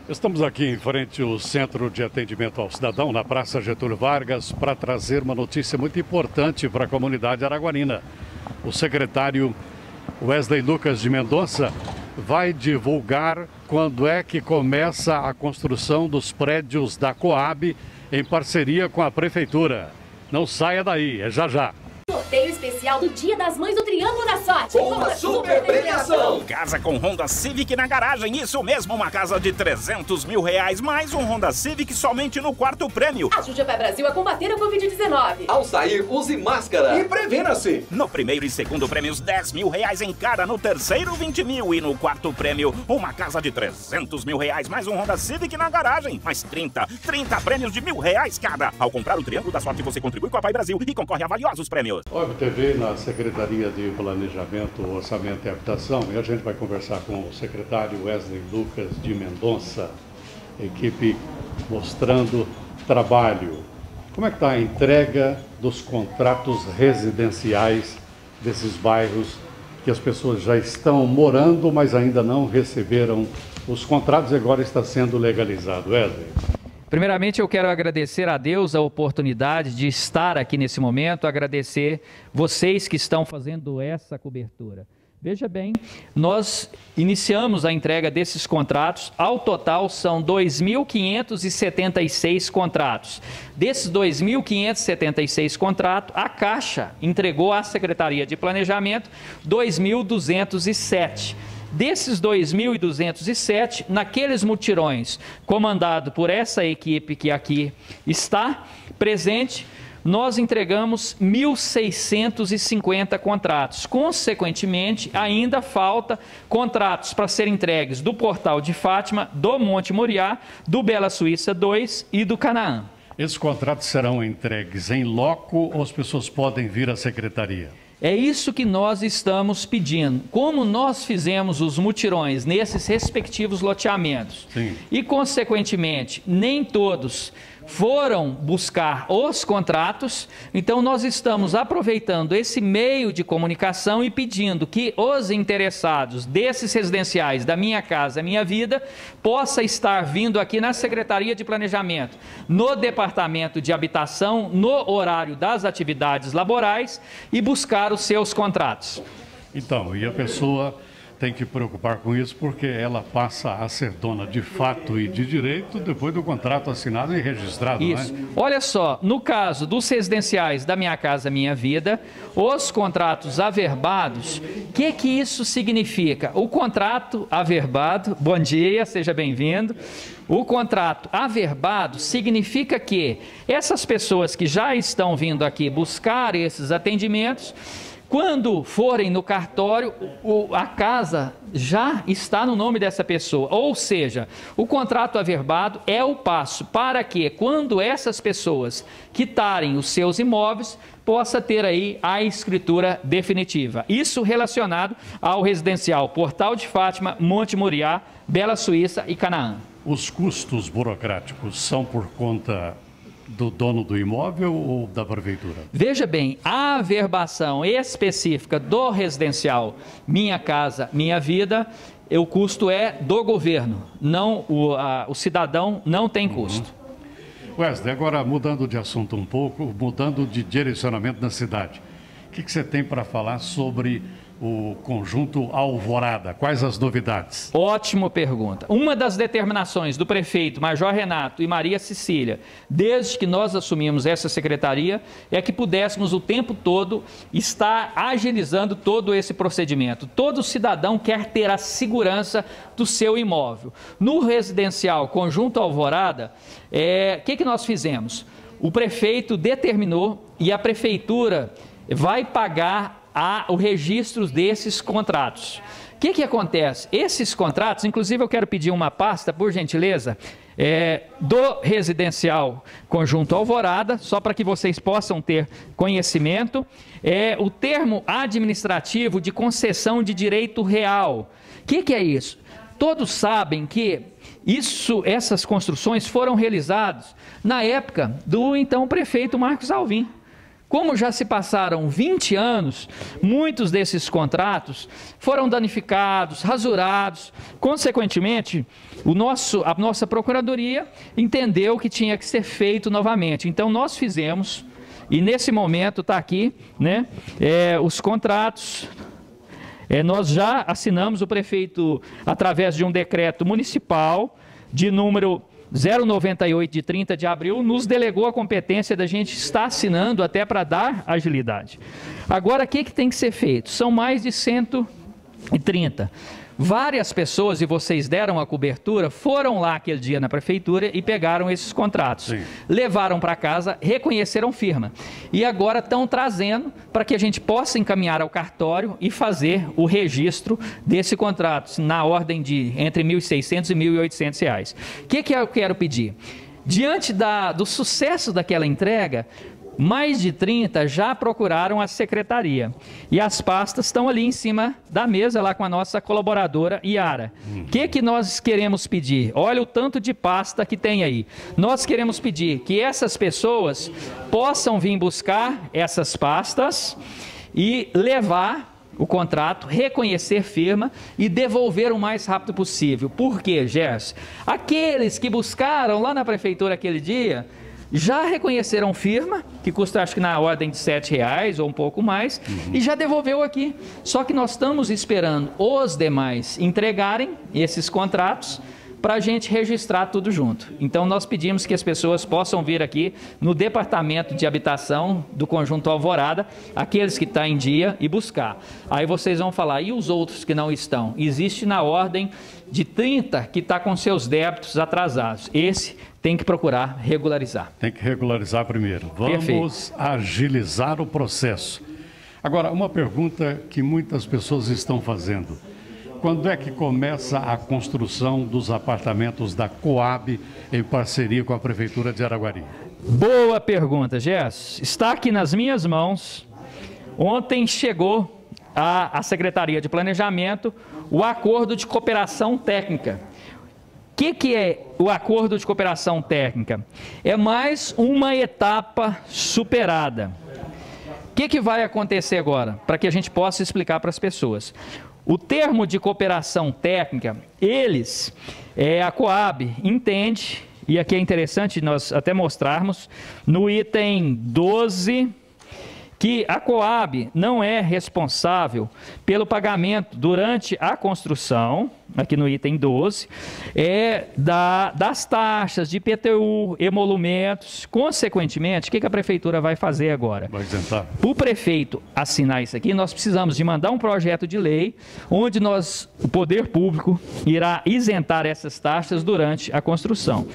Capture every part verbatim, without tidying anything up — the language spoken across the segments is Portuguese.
Estamos aqui em frente ao Centro de Atendimento ao Cidadão, na Praça Getúlio Vargas, para trazer uma notícia muito importante para a comunidade araguarina. O secretário Wesley Lucas de Mendonça vai divulgar quando é que começa a construção dos prédios da Coab em parceria com a Prefeitura. Não saia daí, é já já. Sorteio especial do Dia das Mães do Triângulo da Sorte. Com uma super premiação. Casa com Honda Civic na garagem. Isso mesmo, uma casa de trezentos mil reais, mais um Honda Civic somente no quarto prêmio. Ajude a Pé Brasil a combater a covid dezenove. Ao sair, use máscara. E previna-se. No primeiro e segundo prêmios, dez mil reais em cada. No terceiro, vinte mil. E no quarto prêmio, uma casa de trezentos mil reais, mais um Honda Civic na garagem. Mais trinta, trinta prêmios de mil reais cada. Ao comprar o Triângulo da Sorte, você contribui com a Pai Brasil e concorre a valiosos prêmios. Web T V na Secretaria de Planejamento, Orçamento e Habitação, e a gente vai conversar com o secretário Wesley Lucas de Mendonça, equipe mostrando trabalho. Como é que está a entrega dos contratos residenciais desses bairros que as pessoas já estão morando, mas ainda não receberam os contratos e agora está sendo legalizado, Wesley? Primeiramente, eu quero agradecer a Deus a oportunidade de estar aqui nesse momento, agradecer vocês que estão fazendo essa cobertura. Veja bem, nós iniciamos a entrega desses contratos, ao total são dois mil quinhentos e setenta e seis contratos. Desses dois mil quinhentos e setenta e seis contratos, a Caixa entregou à Secretaria de Planejamento dois mil duzentos e sete. Desses dois mil duzentos e sete, naqueles mutirões comandado por essa equipe que aqui está presente, nós entregamos mil seiscentos e cinquenta contratos. Consequentemente, ainda falta contratos para serem entregues do Portal de Fátima, do Monte Moriá, do Bela Suíça dois e do Canaã. Esses contratos serão entregues em loco ou as pessoas podem vir à secretaria? É isso que nós estamos pedindo. Como nós fizemos os mutirões nesses respectivos loteamentos, sim, e, consequentemente, nem todos foram buscar os contratos, então nós estamos aproveitando esse meio de comunicação e pedindo que os interessados desses residenciais da Minha Casa Minha Vida possa estar vindo aqui na Secretaria de Planejamento, no Departamento de Habitação, no horário das atividades laborais e buscar os seus contratos. Então, e a pessoa tem que preocupar com isso porque ela passa a ser dona de fato e de direito depois do contrato assinado e registrado, isso. Né? Olha só, no caso dos residenciais da Minha Casa Minha Vida, os contratos averbados, o que que isso significa? O contrato averbado, bom dia, seja bem-vindo. O contrato averbado significa que essas pessoas que já estão vindo aqui buscar esses atendimentos, quando forem no cartório, a casa já está no nome dessa pessoa. Ou seja, o contrato averbado é o passo para que, quando essas pessoas quitarem os seus imóveis, possa ter aí a escritura definitiva. Isso relacionado ao residencial Portal de Fátima, Monte Moriá, Bela Suíça e Canaã. Os custos burocráticos são por conta do dono do imóvel ou da prefeitura? Veja bem, a averbação específica do residencial Minha Casa Minha Vida, o custo é do governo, não o, a, o cidadão não tem custo. Uhum. Wesley, agora mudando de assunto um pouco, mudando de direcionamento na cidade, o que, que você tem para falar sobre o conjunto Alvorada? Quais as novidades? Ótima pergunta. Uma das determinações do prefeito Major Renato e Maria Cecília, desde que nós assumimos essa secretaria, é que pudéssemos o tempo todo estar agilizando todo esse procedimento. Todo cidadão quer ter a segurança do seu imóvel. No residencial Conjunto Alvorada, é, que, que nós fizemos? O prefeito determinou e a prefeitura vai pagar a, o registro desses contratos. O que que acontece? Esses contratos, inclusive eu quero pedir uma pasta, por gentileza, é, do residencial Conjunto Alvorada, só para que vocês possam ter conhecimento, é o termo administrativo de concessão de direito real. O que que é isso? Todos sabem que isso, essas construções foram realizadas na época do então prefeito Marcos Alvim. Como já se passaram vinte anos, muitos desses contratos foram danificados, rasurados. Consequentemente, o nosso, a nossa Procuradoria entendeu que tinha que ser feito novamente. Então, nós fizemos, e nesse momento está aqui, né, é, os contratos. É, nós já assinamos, o prefeito, através de um decreto municipal de número zero noventa e oito de trinta de abril, nos delegou a competência da gente estar assinando até para dar agilidade. Agora, o que, que tem que ser feito? São mais de cento e trinta. Várias pessoas, e vocês deram a cobertura, foram lá aquele dia na prefeitura e pegaram esses contratos. Sim. Levaram para casa, reconheceram firma. E agora estão trazendo para que a gente possa encaminhar ao cartório e fazer o registro desse contrato, na ordem de entre mil e seiscentos e mil e oitocentos reais. O que, que eu quero pedir? Diante da, do sucesso daquela entrega, mais de trinta já procuraram a secretaria. E as pastas estão ali em cima da mesa, lá com a nossa colaboradora Yara. O hum. que, que nós queremos pedir? Olha o tanto de pasta que tem aí. Nós queremos pedir que essas pessoas possam vir buscar essas pastas e levar o contrato, reconhecer firma e devolver o mais rápido possível. Por quê, Gerson? Aqueles que buscaram lá na prefeitura aquele dia já reconheceram firma, que custa acho que na ordem de sete reais ou um pouco mais, uhum. e já devolveu aqui. Só que nós estamos esperando os demais entregarem esses contratos para a gente registrar tudo junto. Então nós pedimos que as pessoas possam vir aqui no Departamento de Habitação do Conjunto Alvorada, aqueles que estão em dia, e buscar. Aí vocês vão falar, e os outros que não estão? Existe na ordem de trinta que está com seus débitos atrasados. Esse tem que procurar regularizar. Tem que regularizar primeiro. Vamos Perfeito. agilizar o processo. Agora, uma pergunta que muitas pessoas estão fazendo. Quando é que começa a construção dos apartamentos da Coab em parceria com a Prefeitura de Araguari? Boa pergunta, Gerson. Está aqui nas minhas mãos. Ontem chegou à, à Secretaria de Planejamento o acordo de cooperação técnica. O que, que é o acordo de cooperação técnica? É mais uma etapa superada. O que, que vai acontecer agora? Para que a gente possa explicar para as pessoas. O termo de cooperação técnica, eles, é, a Coab entende, e aqui é interessante nós até mostrarmos, no item doze, que a Coab não é responsável pelo pagamento durante a construção, aqui no item doze, é da, das taxas de I P T U, emolumentos. Consequentemente, o que, que a Prefeitura vai fazer agora? Vai isentar. Para o prefeito assinar isso aqui, nós precisamos de mandar um projeto de lei onde nós, o poder público irá isentar essas taxas durante a construção.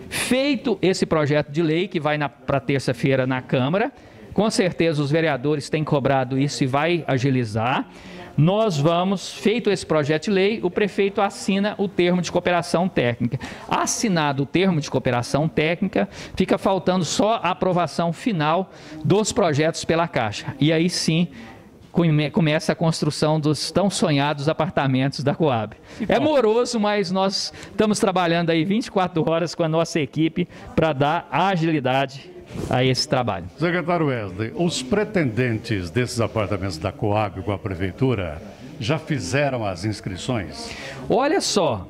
Feito esse projeto de lei, que vai para terça-feira na Câmara, com certeza os vereadores têm cobrado isso e vai agilizar. Nós vamos, feito esse projeto de lei, o prefeito assina o termo de cooperação técnica. Assinado o termo de cooperação técnica, fica faltando só a aprovação final dos projetos pela Caixa. E aí sim come, começa a construção dos tão sonhados apartamentos da Coab. É moroso, mas nós estamos trabalhando aí vinte e quatro horas com a nossa equipe para dar agilidade a esse trabalho. Secretário Wesley, os pretendentes desses apartamentos da Coab com a Prefeitura já fizeram as inscrições? Olha só,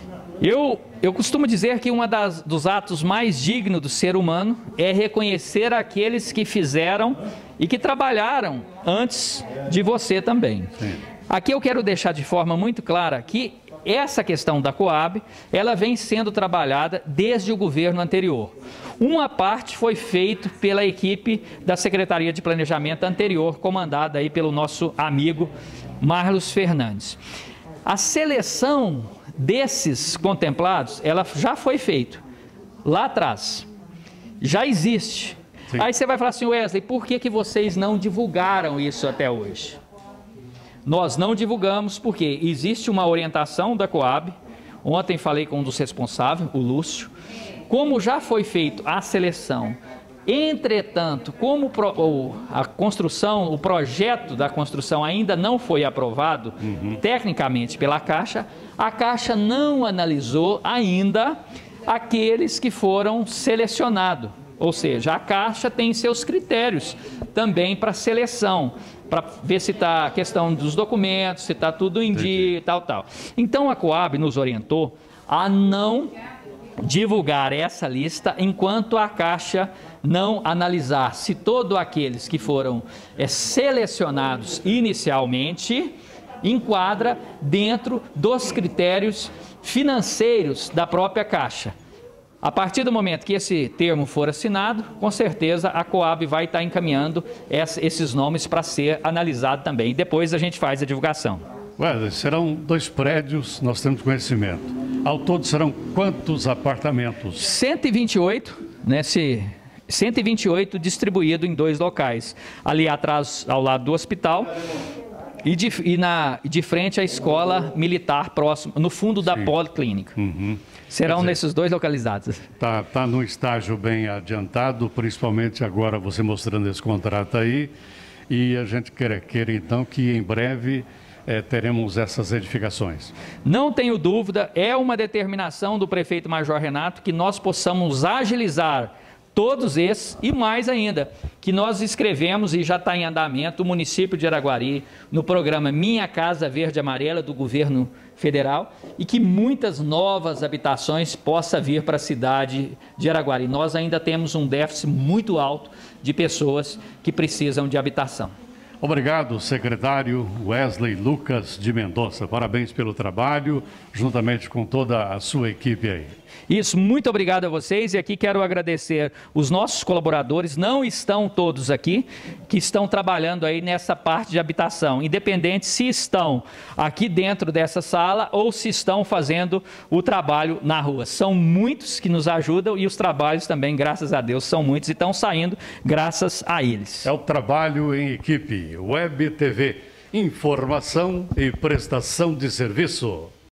eu, eu costumo dizer que um dos atos mais dignos do ser humano é reconhecer aqueles que fizeram e que trabalharam antes de você também. Sim. Aqui eu quero deixar de forma muito clara que essa questão da Coab, ela vem sendo trabalhada desde o governo anterior. Uma parte foi feita pela equipe da Secretaria de Planejamento anterior, comandada aí pelo nosso amigo Marlos Fernandes. A seleção desses contemplados, ela já foi feita lá atrás, já existe. Sim. Aí você vai falar assim, Wesley, por que que vocês não divulgaram isso até hoje? Nós não divulgamos porque existe uma orientação da Coab. Ontem falei com um dos responsáveis, o Lúcio. Como já foi feita a seleção, entretanto, como a construção, o projeto da construção ainda não foi aprovado uhum. tecnicamente pela Caixa, a Caixa não analisou ainda aqueles que foram selecionados Ou seja, a Caixa tem seus critérios também para seleção, para ver se está a questão dos documentos, se está tudo em dia e tal, tal. Então a Coab nos orientou a não divulgar essa lista enquanto a Caixa não analisar se todos aqueles que foram é, selecionados inicialmente enquadra dentro dos critérios financeiros da própria Caixa. A partir do momento que esse termo for assinado, com certeza a Coab vai estar encaminhando esses nomes para ser analisado também. Depois a gente faz a divulgação. Ué, serão dois prédios, nós temos conhecimento. Ao todo serão quantos apartamentos? cento e vinte e oito, nesse cento e vinte e oito distribuído em dois locais. Ali atrás, ao lado do hospital, e de, e na, de frente à escola militar próximo, no fundo da Sim. policlínica. Uhum. Serão dizer, nesses dois localizados. Está tá num estágio bem adiantado, principalmente agora você mostrando esse contrato aí, e a gente quer, quer então que em breve é, teremos essas edificações. Não tenho dúvida, é uma determinação do prefeito Major Renato que nós possamos agilizar todos esses e mais ainda, que nós escrevemos e já está em andamento o município de Araguari no programa Minha Casa Verde e Amarela do governo federal e que muitas novas habitações possam vir para a cidade de Araguari. Nós ainda temos um déficit muito alto de pessoas que precisam de habitação. Obrigado, secretário Wesley Lucas de Mendonça. Parabéns pelo trabalho, juntamente com toda a sua equipe aí. Isso, muito obrigado a vocês e aqui quero agradecer os nossos colaboradores, não estão todos aqui, que estão trabalhando aí nessa parte de habitação, independente se estão aqui dentro dessa sala ou se estão fazendo o trabalho na rua. São muitos que nos ajudam e os trabalhos também, graças a Deus, são muitos e estão saindo graças a eles. É o trabalho em equipe, Web T V, informação e prestação de serviço.